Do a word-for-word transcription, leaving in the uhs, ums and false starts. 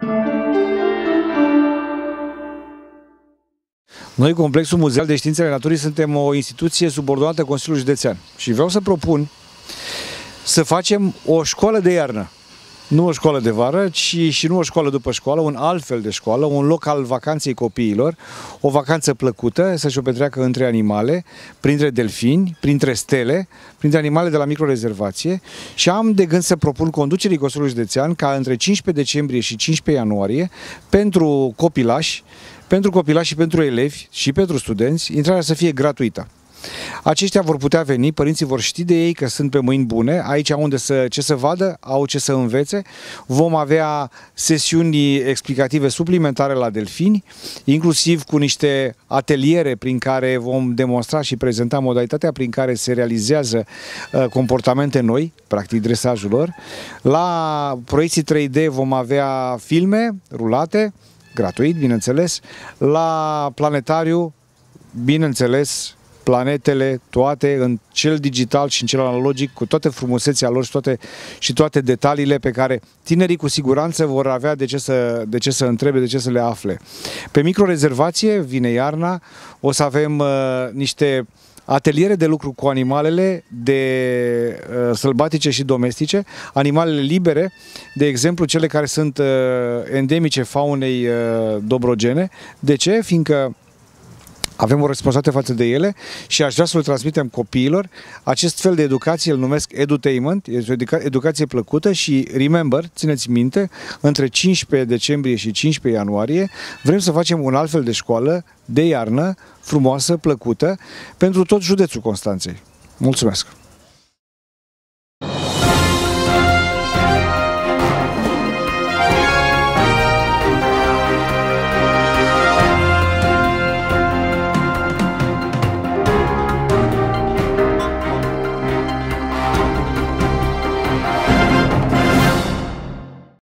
Noi, Complexul Muzeal de Științele Naturii, suntem o instituție subordonată Consiliului Județean și vreau să propun să facem o școală de iarnă. Nu o școală de vară, ci și nu o școală după școală, un alt fel de școală, un loc al vacanței copiilor, o vacanță plăcută, să-și o petreacă între animale, printre delfini, printre stele, printre animale de la microrezervație și am de gând să propun conducerii Consiliului Județean ca între cincisprezece decembrie și cincisprezece ianuarie, pentru copilași, pentru copilași și pentru elevi și pentru studenți, intrarea să fie gratuită. Aceștia vor putea veni, părinții vor ști de ei că sunt pe mâini bune, aici unde să, ce să vadă, au ce să învețe. Vom avea sesiuni explicative suplimentare la delfini, inclusiv cu niște ateliere prin care vom demonstra și prezenta modalitatea prin care se realizează uh, comportamente noi, practic dresajul lor. La proiecții trei D vom avea filme rulate, gratuit, bineînțeles. La planetariu, bineînțeles, planetele, toate, în cel digital și în cel analogic, cu toate frumusețea lor și toate, și toate detaliile pe care tinerii cu siguranță vor avea de ce, să, de ce să întrebe, de ce să le afle. Pe microrezervație, vine iarna, o să avem uh, niște ateliere de lucru cu animalele de uh, sălbatice și domestice, animalele libere, de exemplu cele care sunt uh, endemice faunei uh, dobrogene. De ce? Fiindcă avem o responsabilitate față de ele și aș vrea să le transmitem copiilor. Acest fel de educație îl numesc edutainment, este o educa educație plăcută și remember, țineți minte, între cincisprezece decembrie și cincisprezece ianuarie vrem să facem un alt fel de școală de iarnă, frumoasă, plăcută, pentru tot județul Constanței. Mulțumesc!